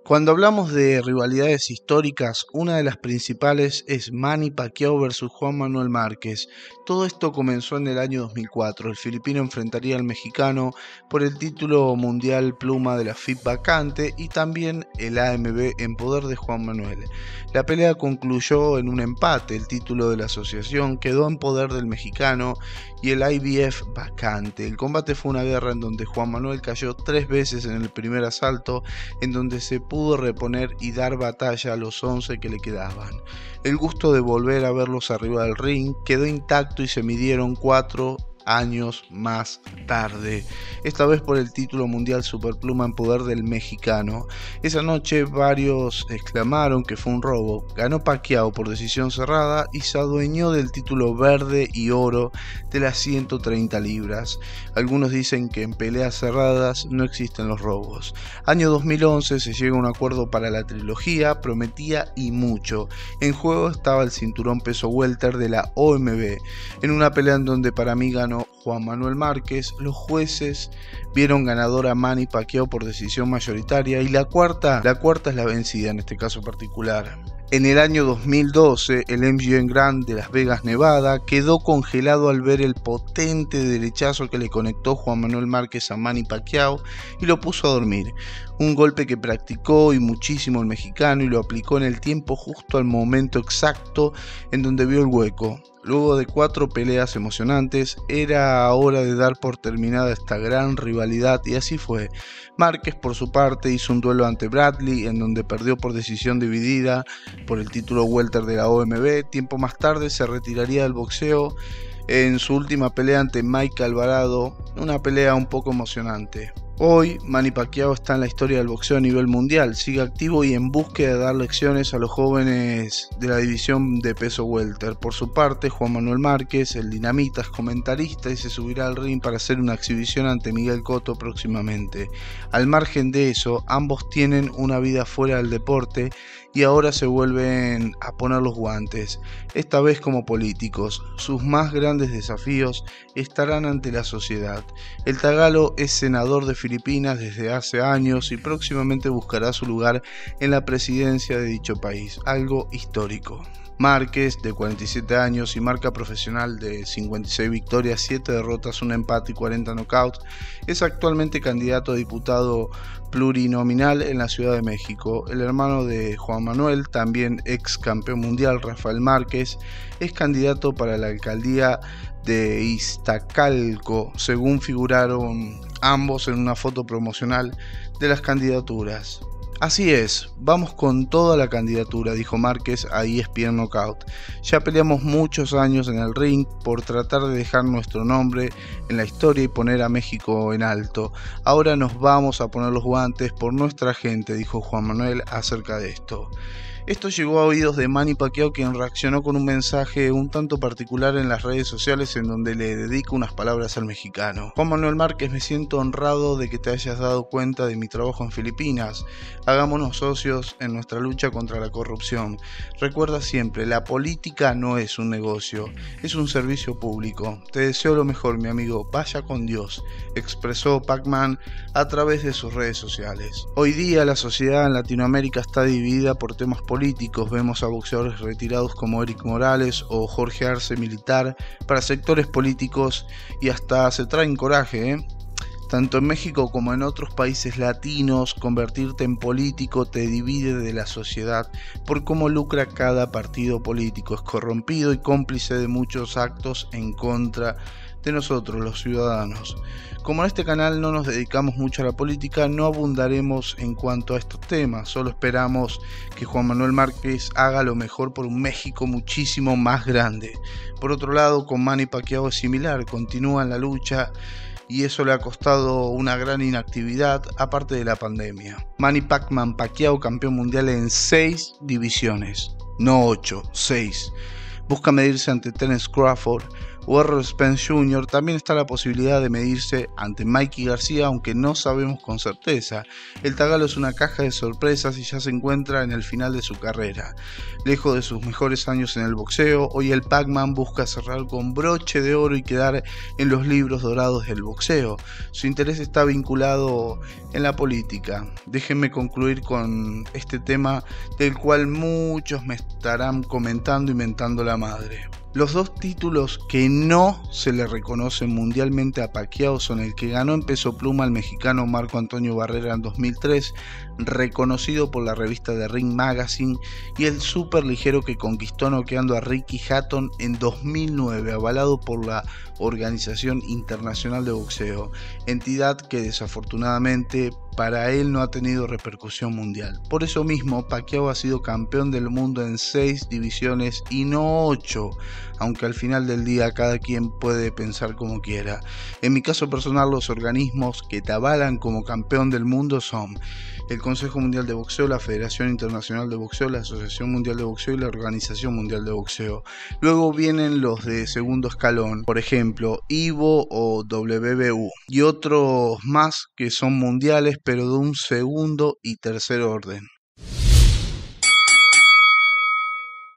Cuando hablamos de rivalidades históricas, una de las principales es Manny Pacquiao versus Juan Manuel Márquez. Todo esto comenzó en el año 2004. El filipino enfrentaría al mexicano por el título mundial pluma de la FIP vacante y también el AMB en poder de Juan Manuel. La pelea concluyó en un empate. El título de la asociación quedó en poder del mexicano y el IBF vacante. El combate fue una guerra en donde Juan Manuel cayó 3 veces en el primer asalto, en donde se pudo reponer y dar batalla a los 11 que le quedaban. El gusto de volver a verlos arriba del ring quedó intacto y se midieron 4 años más tarde, esta vez por el título mundial superpluma en poder del mexicano. Esa noche varios exclamaron que fue un robo. Ganó Pacquiao por decisión cerrada y se adueñó del título verde y oro de las 130 libras. Algunos dicen que en peleas cerradas no existen los robos. Año 2011 se llega a un acuerdo para la trilogía, prometía y mucho. En juego estaba el cinturón peso welter de la OMB, en una pelea en donde para mí ganó Juan Manuel Márquez. Los jueces vieron ganador a Manny Pacquiao por decisión mayoritaria y la cuarta es la vencida en este caso particular. En el año 2012, el MGM Grand de Las Vegas, Nevada, quedó congelado al ver el potente derechazo que le conectó Juan Manuel Márquez a Manny Pacquiao y lo puso a dormir. Un golpe que practicó y muchísimo el mexicano y lo aplicó en el tiempo justo al momento exacto en donde vio el hueco. Luego de 4 peleas emocionantes, era hora de dar por terminada esta gran rivalidad y así fue. Márquez por su parte hizo un duelo ante Bradley en donde perdió por decisión dividida por el título welter de la OMB. Tiempo más tarde se retiraría del boxeo en su última pelea ante Mike Alvarado, una pelea un poco emocionante. Hoy, Manny Pacquiao está en la historia del boxeo a nivel mundial, sigue activo y en búsqueda de dar lecciones a los jóvenes de la división de peso welter. Por su parte, Juan Manuel Márquez, el dinamita, es comentarista y se subirá al ring para hacer una exhibición ante Miguel Cotto próximamente. Al margen de eso, ambos tienen una vida fuera del deporte y ahora se vuelven a poner los guantes, esta vez como políticos. Sus más grandes desafíos estarán ante la sociedad. El tagalo es senador de Filipinas desde hace años y próximamente buscará su lugar en la presidencia de dicho país, algo histórico. Márquez, de 47 años y marca profesional de 56 victorias, 7 derrotas, 1 empate y 40 knockouts, es actualmente candidato a diputado plurinominal en la Ciudad de México. El hermano de Juan Manuel, también ex campeón mundial, Rafael Márquez, es candidato para la alcaldía de Iztacalco, según figuraron ambos en una foto promocional de las candidaturas. Así es, vamos con toda la candidatura, dijo Márquez a ESPN Knockout. Ya peleamos muchos años en el ring por tratar de dejar nuestro nombre en la historia y poner a México en alto. Ahora nos vamos a poner los guantes por nuestra gente, dijo Juan Manuel acerca de esto. Esto llegó a oídos de Manny Pacquiao, quien reaccionó con un mensaje un tanto particular en las redes sociales en donde le dedica unas palabras al mexicano. Juan Manuel Márquez, me siento honrado de que te hayas dado cuenta de mi trabajo en Filipinas. Hagámonos socios en nuestra lucha contra la corrupción. Recuerda siempre, la política no es un negocio, es un servicio público. Te deseo lo mejor, mi amigo. Vaya con Dios, expresó Pac-Man a través de sus redes sociales. Hoy día la sociedad en Latinoamérica está dividida por temas políticos. Vemos a boxeadores retirados como Eric Morales o Jorge Arce militar para sectores políticos y hasta se traen coraje, Tanto en México como en otros países latinos, convertirte en político te divide de la sociedad por cómo lucra cada partido político. Es corrompido y cómplice de muchos actos en contra de nosotros, los ciudadanos. Como en este canal no nos dedicamos mucho a la política, no abundaremos en cuanto a estos temas. Solo esperamos que Juan Manuel Márquez haga lo mejor por un México muchísimo más grande. Por otro lado, con Manny Pacquiao es similar, continúa en la lucha y eso le ha costado una gran inactividad, aparte de la pandemia. Manny Pac-Man Pacquiao, campeón mundial en 6 divisiones, no 8, 6. Busca medirse ante Terence Crawford o Errol Spence Jr., también está la posibilidad de medirse ante Mikey García, aunque no sabemos con certeza. El tagalo es una caja de sorpresas y ya se encuentra en el final de su carrera. Lejos de sus mejores años en el boxeo, hoy el Pac-Man busca cerrar con broche de oro y quedar en los libros dorados del boxeo. Su interés está vinculado en la política. Déjenme concluir con este tema del cual muchos me estarán comentando y mentando la madre. Los dos títulos que no se le reconocen mundialmente a Pacquiao son el que ganó en peso pluma al mexicano Marco Antonio Barrera en 2003, reconocido por la revista The Ring Magazine, y el superligero que conquistó noqueando a Ricky Hatton en 2009, avalado por la Organización Internacional de Boxeo, entidad que desafortunadamente para él no ha tenido repercusión mundial. Por eso mismo, Pacquiao ha sido campeón del mundo en 6 divisiones y no 8, aunque al final del día cada quien puede pensar como quiera. En mi caso personal, los organismos que te avalan como campeón del mundo son el Consejo Mundial de Boxeo, la Federación Internacional de Boxeo, la Asociación Mundial de Boxeo y la Organización Mundial de Boxeo. Luego vienen los de segundo escalón, por ejemplo, IBO o WBU, y otros más que son mundiales pero de un segundo y tercer orden.